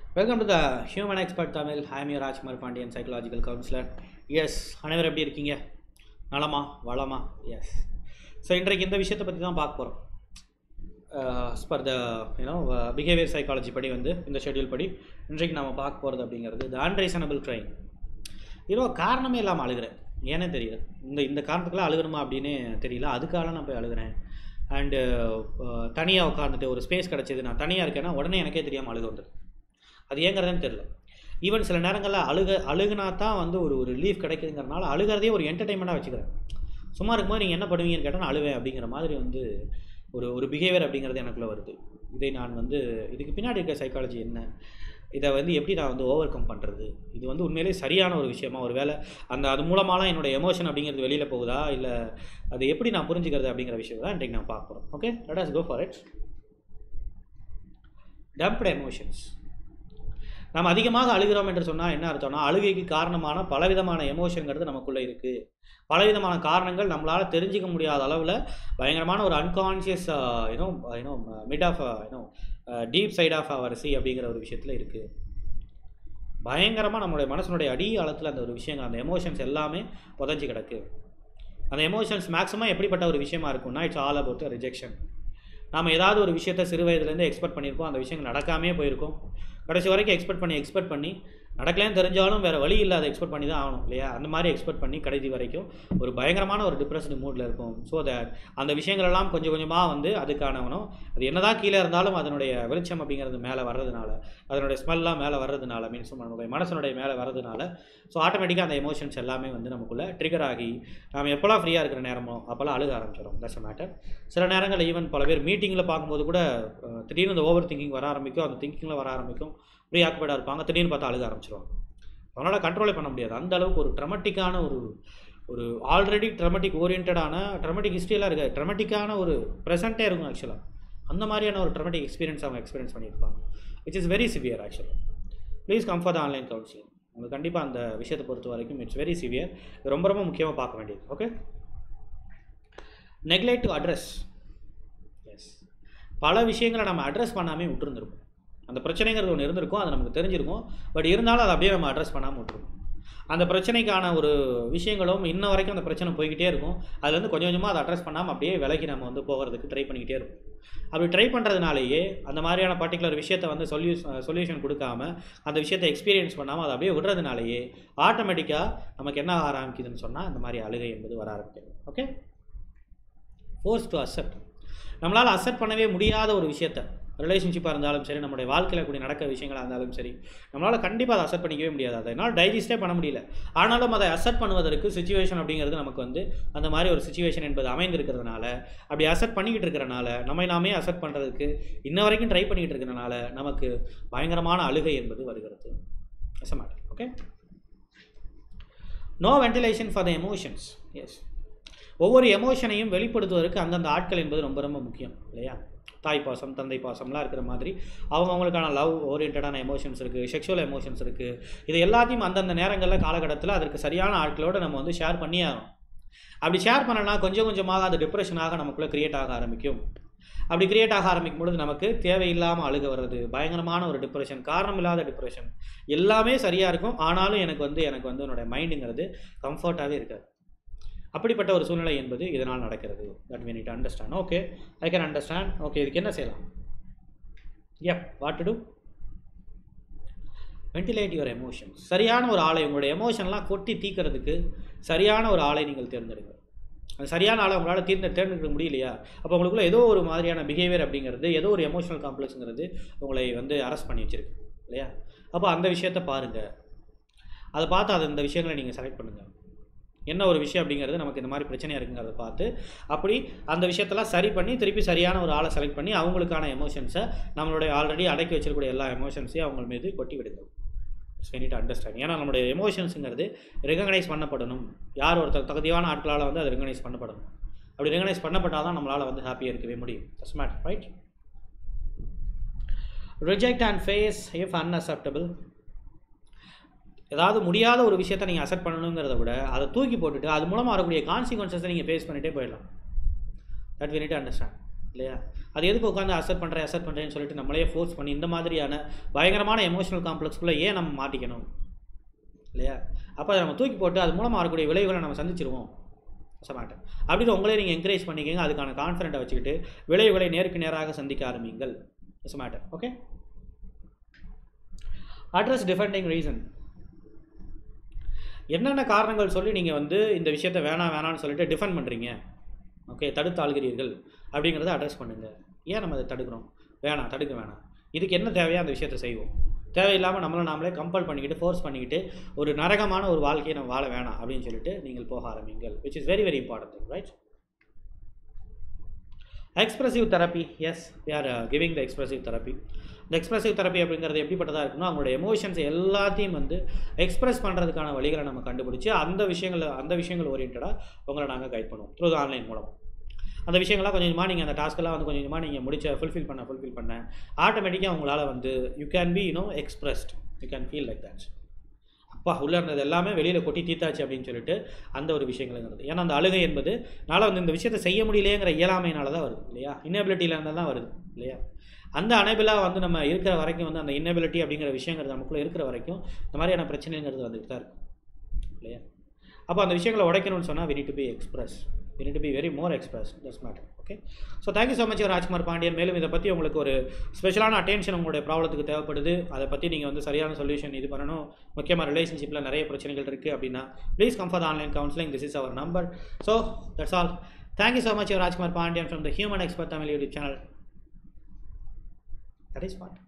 Welcome to the Human Expert Tamil. I am your Rajkumar Pandian, psychological counselor. Yes, அனைவரும் எப்படி இருக்கீங்க? நலமா வளமா? S. So இன்றைக்கு இந்த விஷயத்தை பற்றி தான் பார்க்க போகிறோம். பர் த பிஹேவியர் சைக்காலஜி படி வந்து இந்த ஷெட்யூல் படி இன்றைக்கு நம்ம பார்க்க போகிறது அப்படிங்கிறது த அன்ரீசனபிள் க்ரைம். காரணமே இல்லாமல் அழுகிறேன், ஏன்னே தெரியல. இந்த காரணத்துக்குலாம் அழுகணுமா அப்படின்னு தெரியல, அதுக்காக நான் போய் அழுகிறேன். அண்டு தனியாக உட்காந்துட்டு ஒரு ஸ்பேஸ் கிடச்சிது, நான் தனியாக இருக்கேன்னா உடனே எனக்கே தெரியாமல் அழுக வந்துடும். அது ஏங்கிறதுன்னு தெரில. ஈவன் சில நேரங்களில் அழுகுனா தான் வந்து ஒரு ரிலீஃப் கிடைக்குதுங்கிறனால அழுகிறதே ஒரு என்டர்டைன்மெண்ட்டாக வச்சுக்கிறேன். சும்மா இருக்கும்போது நீங்கள் என்ன பண்ணுவீங்கன்னு கேட்டால் நான் அழுவேன் அப்படிங்கிற மாதிரி வந்து ஒரு பிஹேவியர் அப்படிங்கிறது எனக்குள்ளே வருது. இதை நான் வந்து இதுக்கு பின்னாடி இருக்க சைக்காலஜி என்ன, இதை வந்து எப்படி நான் வந்து ஓவர் கம் பண்ணுறது, இது வந்து உண்மையிலே சரியான ஒரு விஷயமா, ஒரு வேலை அது மூலமாலாம் என்னோடய எமோஷன் அப்படிங்கிறது வெளியில் போகுதா, இல்லை அது எப்படி நான் புரிஞ்சுக்கிறது அப்படிங்கிற விஷயம் தான் இன்றைக்கு நான் பார்க்க போகிறோம். Okay, let us go for it. Dumped emotions. நம்ம அதிகமாக அழுகிறோம் என்று சொன்னால் என்ன அர்த்தம்னா, அழுகைக்கு காரணமான பலவிதமான எமோஷன்கிறது நமக்குள்ளே இருக்குது. பலவிதமான காரணங்கள் நம்மளால் தெரிஞ்சிக்க முடியாத அளவில் பயங்கரமான ஒரு unconscious mid of deep side of our sea அப்படிங்கிற ஒரு விஷயத்தில் இருக்குது. பயங்கரமாக நம்மளுடைய மனசனுடைய அடி ஆழத்தில் அந்த ஒரு விஷயங்கள், அந்த எமோஷன்ஸ் எல்லாமே புதஞ்சி கிடக்கு. அந்த எமோஷன்ஸ் மேக்ஸிமம் எப்படிப்பட்ட ஒரு விஷயமா இருக்கும்னா, இட்ஸ் ஆல் அபவுட் ரிஜெக்ஷன். நம்ம ஏதாவது ஒரு விஷயத்தை சிறு வயதுலேருந்து எக்ஸ்பெக்ட் பண்ணியிருப்போம், அந்த விஷயங்கள் நடக்காமே போயிருக்கும். கடைசி வரைக்கும் எக்ஸ்பெக்ட் பண்ணி நடக்கலன்னு தெரிஞ்சாலும் வேறு வழி இல்லை, அதை எக்ஸ்பெக்ட் பண்ணி தான் ஆகணும் இல்லையா? அந்த மாதிரி எக்ஸ்பெக்ட் பண்ணி கடைசி வரைக்கும் ஒரு பயங்கரமான ஒரு டிப்ரெஸ்டு மூடில் இருக்கும். ஸோ தட் அந்த விஷயங்களெல்லாம் கொஞ்சம் கொஞ்சமாக வந்து அதுக்கானவனும் அது என்ன தான் கீழே இருந்தாலும் அதனுடைய வெளிச்சம் அப்படிங்கிறது மேலே வர்றதுனால, அதனுடைய ஸ்மெல்லாம் மேலே வர்றதுனால, மீன்ஸ் நம்மளுடைய மனசனுடைய மேலே வர்றதுனால ஸோ ஆட்டோமேட்டிக்காக அந்த எமோஷன்ஸ் எல்லாமே வந்து நமக்குள்ளே ட்ரிகர் ஆகி நம்ம எப்போல்லாம் ஃப்ரீயாக இருக்கிற நேரமோ அப்போல்லாம் அழுக ஆரம்பிச்சிடும். That's matter. சில நேரங்கள் ஈவன் பல பேர் மீட்டிங்கில் பார்க்கும்போது கூட திடீர்னு அந்த ஓவர் திங்கிங் வர ஆரம்பிக்கும், அந்த திங்கிங்கில் வர ஆரம்பிக்கும், ப்ரீ ஆக்குபைடாக இருப்பாங்க, திடீர்னு பார்த்தா அழுக ஆரம்பிச்சிருவாங்க. அவனால் கண்ட்ரோலே பண்ண முடியாது. அந்த அளவுக்கு ஒரு ட்ரமட்டிக்கான ஒரு ஆல்ரெடி ட்ரமட்டிக் ஓரியன்டான ட்ரமட்டிக் ஹிஸ்ட்ரியெலாம் இருக்காது, ட்ரமட்டிக்கான ஒரு ப்ரெசென்ட்டே இருக்கும் ஆக்சுவலாக. அந்த மாதிரியான ஒரு ட்ரமட்டிக் எக்ஸ்பீரியன்ஸ் அவங்க எக்ஸ்பீரியன்ஸ் பண்ணியிருப்பாங்க. இட்ஸ் இஸ் வெரி சிவியர் ஆக்சுவலாக. Please come for the online counselling. உங்களுக்கு கண்டிப்பாக அந்த விஷயத்தை பொறுத்த வரைக்கும் இட்ஸ் வெரி சிவியர். ரொம்ப ரொம்ப முக்கியமாக பார்க்க வேண்டியது. Okay, neglect to address. Yes, பல விஷயங்களை நம்ம அட்ரஸ் பண்ணாமல் விட்டுருந்துருக்கும். அந்த பிரச்சனைங்கிறது ஒன்று இருந்திருக்கும், அது நமக்கு தெரிஞ்சிருக்கும். பட் இருந்தாலும் அதை அப்படியே நம்ம அட்ரஸ் பண்ணாமல் விட்டுருக்கோம். அந்த பிரச்சனைக்கான ஒரு விஷயங்களும் இன்ன வரைக்கும் அந்த பிரச்சனை போய்கிட்டே இருக்கும். அதுலேருந்து கொஞ்சம் கொஞ்சமாக அதை அட்ரஸ் பண்ணாமல் அப்படியே விலகி நம்ம வந்து போகிறதுக்கு ட்ரை பண்ணிக்கிட்டே இருக்கும். அப்படி ட்ரை பண்ணுறதுனாலேயே அந்த மாதிரியான பர்டிகுலர் விஷயத்தை வந்து சொல்யூஷன் கொடுக்காம அந்த விஷயத்தை எக்ஸ்பீரியன்ஸ் பண்ணாமல் அதை அப்படியே விடுறதுனாலேயே ஆட்டோமேட்டிக்காக நமக்கு என்ன ஆரம்பிக்குதுன்னு சொன்னால் அந்த மாதிரி அழுகை என்பது வர ஆரம்பிக்குது. Okay, force to accept. நம்மளால் அக்செப்ட் பண்ணவே முடியாத ஒரு விஷயத்தை, ரிலேஷன்ஷிப்பாக இருந்தாலும் சரி, நம்மளுடைய வாழ்க்கையில் கூடிய நடக்க விஷயங்களாக இருந்தாலும் சரி, நம்மளால் கண்டிப்பாக அதை அக்செப்ட் பண்ணிக்கவே முடியாது. அதை என்னால் டைஜஸ்டே பண்ண முடியல. ஆனாலும் அதை அக்செப்ட் பண்ணுவதற்கு சுச்சுவேஷன் அப்படிங்கிறது நமக்கு வந்து அந்த மாதிரி ஒரு சுச்சுவேஷன் என்பது அமைந்திருக்கிறதுனால, அப்படி அக்செப்ட் பண்ணிக்கிட்டு இருக்கிறனால, நாமே அக்செப்ட் பண்ணுறதுக்கு இன்ன வரைக்கும் ட்ரை பண்ணிக்கிட்டு இருக்கிறனால நமக்கு பயங்கரமான அழுகை என்பது வருகிறது. Okay, no ventilation for the emotions. Yes, ஒவ்வொரு எமோஷனையும் வெளிப்படுத்துவதற்கு அந்தந்த ஆட்கள் என்பது ரொம்ப ரொம்ப முக்கியம் இல்லையா? தாய் பாசம், தந்தை பாசம்லாம் இருக்கிற மாதிரி அவங்களுக்கான லவ் ஓரியன்டான எமோஷன்ஸ் இருக்குது, செக்ஷுவல் எமோஷன்ஸ் இருக்குது. இது எல்லாத்தையும் அந்தந்த நேரங்களில் காலகட்டத்தில் அதற்கு சரியான ஆட்களோடு நம்ம வந்து ஷேர் பண்ணி ஆகும். அப்படி ஷேர் பண்ணனா கொஞ்சம் கொஞ்சமாக அது டிப்ரெஷனாக நமக்குள்ளே க்ரியேட் ஆக ஆரம்பிக்கும். அப்படி க்ரியேட் ஆக ஆரம்பிக்கும் பொழுது நமக்கு தேவையில்லாமல் அழுக வர்றது, பயங்கரமான ஒரு டிப்ரெஷன், காரணம் இல்லாத டிப்ரெஷன், எல்லாமே சரியாக இருக்கும். ஆனாலும் எனக்கு வந்து என்னோடய மைண்டுங்கிறது கம்ஃபர்ட்டாகவே இருக்காது. அப்படிப்பட்ட ஒரு சூழ்நிலை என்பது இதனால் நடக்கிறது. That we need to understand. Okay, I can understand. Okay, இதுக்கு என்ன செய்யலாம்? What to do? Ventilate your emotions. சரியான ஒரு ஆளை, உங்களுடைய எமோஷன்லாம் கொட்டி தீக்கிறதுக்கு சரியான ஒரு ஆளை நீங்கள் தேர்ந்தெடுங்க. அந்த சரியான ஆளை உங்களால் தேர்ந்தெடுக்க முடியலையா, அப்போ உங்களுக்குள்ள ஏதோ ஒரு மாதிரியான பிஹேவியர் அப்படிங்கிறது, ஏதோ ஒரு எமோஷனல் காம்ப்ளெக்ஸுங்கிறது உங்களை வந்து அரெஸ்ட் பண்ணி வச்சிருக்கு இல்லையா? அப்போ அந்த விஷயத்தை பாருங்கள், அதை பார்த்து அது இந்த விஷயங்களை நீங்கள் செலக்ட் பண்ணுங்கள். என்ன ஒரு விஷயம் அப்படிங்கிறது நமக்கு இந்த மாதிரி பிரச்சனையாக இருக்குங்கிறத பார்த்து அப்படி அந்த விஷயத்தெல்லாம் சரி பண்ணி திருப்பி சரியான ஒரு ஆளை செலக்ட் பண்ணி அவங்களுக்கான எமோஷன்ஸை, நம்மளுடைய ஆல்ரெடி அடக்கி வச்சிருக்கக்கூடிய எல்லா எமோஷன்ஸையும் அவங்க மீது கொட்டி விடுங்க. we need to understand. ஏன்னா நம்மளுடைய எமோஷன்ஸுங்கிறது ரெகக்னைஸ் பண்ணப்படணும். யார் ஒருத்தர் தகுதியான ஆட்களால் வந்து அது ரெகக்னைஸ் பண்ணப்படணும். அப்படி ரெகக்னைஸ் பண்ணப்பட்டால் தான் நம்மளால் வந்து ஹாப்பியாக இருக்கவே முடியும். That's matter, right? Reject and face if unacceptable. ஏதாவது முடியாத ஒரு விஷயத்தை நீங்கள் அக்செப்ட் பண்ணணுங்கிறத விட அதை தூக்கி போட்டுட்டு அது மூலமாக வரக்கூடிய கான்சிக்வன்சஸை நீங்கள் ஃபேஸ் பண்ணிகிட்டே போயிடலாம். That we need to understand. இல்லையா? அது எதுக்கு உட்காந்து அசெப்ட் பண்ணுறேன்னு சொல்லிட்டு நம்மளே ஃபோர்ஸ் பண்ணி இந்த மாதிரியான பயங்கரமான எமோஷனல் காம்ப்ளெக்ஸ்குள்ளே ஏன் நம்ம மாட்டிக்கணும் இல்லையா? அப்போ அதை நம்ம தூக்கி போட்டு அது மூலமாக வரக்கூடிய விளைவுகளை நம்ம சந்திச்சிருவோம் மாட்டேன் அப்படின்னு உங்களே நீங்கள் என்கரேஜ் பண்ணிக்கோங்க. அதுக்கான கான்ஃபிடென்ட்டை வச்சுக்கிட்டு விளைவுகளை நேருக்கு நேராக சந்திக்க ஆரம்பிங்கள். மாட்டேன். Okay, address defending reason. என்னென்ன காரணங்கள் சொல்லி நீங்கள் வந்து இந்த விஷயத்தை வேணான்னு சொல்லிட்டு டிஃபெண்ட் பண்ணுறீங்க, ஓகே, தடுத்து ஆள்கிறீர்கள் அப்படிங்கிறத அட்ரஸ் பண்ணுங்கள். ஏன் நம்ம அதை தடுக்கிறோம்? தடுக்க வேணாம். இதுக்கு என்ன தேவையோ அந்த விஷயத்தை செய்வோம். தேவையில்லாமல் நாமளே கம்பல் பண்ணிக்கிட்டு ஃபோர்ஸ் பண்ணிக்கிட்டு ஒரு நரகமான ஒரு வாழ்க்கையை நம்ம வாழ வேணாம் அப்படின்னு சொல்லிட்டு நீங்கள் போக ஆரம்பிங்கள், which is very very important thing, right? Expressive therapy. Yes, we are giving the expressive therapy. இந்த எக்ஸ்பிரசிவ் தெரப்பி அப்படிங்கிறது எப்படிப்பட்டதாக இருக்குன்னா, அவங்களோட எமோஷன்ஸ் எல்லாத்தையும் வந்து எக்ஸ்பிரஸ் பண்ணுறதுக்கான வழிகளை நம்ம கண்டுபிடிச்சி அந்த விஷயங்கள் ஓரியன்டாக உங்களை நாங்கள் கைட் பண்ணுவோம் த்ரூ ஆன்லைன் மூலம். அந்த விஷயங்கள்லாம் கொஞ்சம் கொஞ்சமாக நீங்கள் அந்த டாஸ்க்கெல்லாம் வந்து கொஞ்சம் கொஞ்சமாக நீங்கள் ஃபுல்ஃபில் பண்ண ஆட்டோமேட்டிக்காக உங்களால் வந்து you can be expressed, you can feel like that. அப்பா உள்ளே இருந்தது எல்லாமே வெளியில் கொட்டி தீத்தாச்சு அப்படின்னு சொல்லிட்டு அந்த ஒரு விஷயங்கள்ங்கிறது. ஏன்னா அந்த அழுகை என்பது வந்து இந்த விஷயத்தை செய்ய முடியலையேங்கிற இயலாமையினால தான் வருது இல்லையா? இன்னபிலிட்டியில் இருந்தால் தான் வருது இல்லையா? அந்த அனபிளாக வந்து நம்ம இருக்கிற வரைக்கும் வந்து அந்த இன்னபிலிட்டி அப்படிங்கிற விஷயங்கிறது நமக்குள்ளே இருக்கிற வரைக்கும் இந்த மாதிரியான பிரச்சனைங்கிறது வந்துட்டு தான் இருக்கும் இல்லையா? அப்போ அந்த விஷயங்களை உடைக்கணும்னு சொன்னால் we need to be expressed, we need to be very more expressed, that's matter. Okay, so thank you so much Rajkumar Pandian. மேலும் இதை பற்றி உங்களுக்கு ஒரு ஸ்பெஷலான அட்டென்ஷன் உங்களுடைய ப்ராப்ளத்துக்கு தேவைப்படுது, அதை பற்றி நீங்கள் வந்து சரியான சொல்யூஷன் இது பண்ணணும், முக்கியமாக ரிலேஷன்ஷிப்பில் நிறைய பிரச்சனைகள் இருக்குது அப்படின்னா please come for the online counselling. This is our number. So that's all. Thank you so much Rajkumar Pandian from the human expert Tamil YouTube channel. That is what.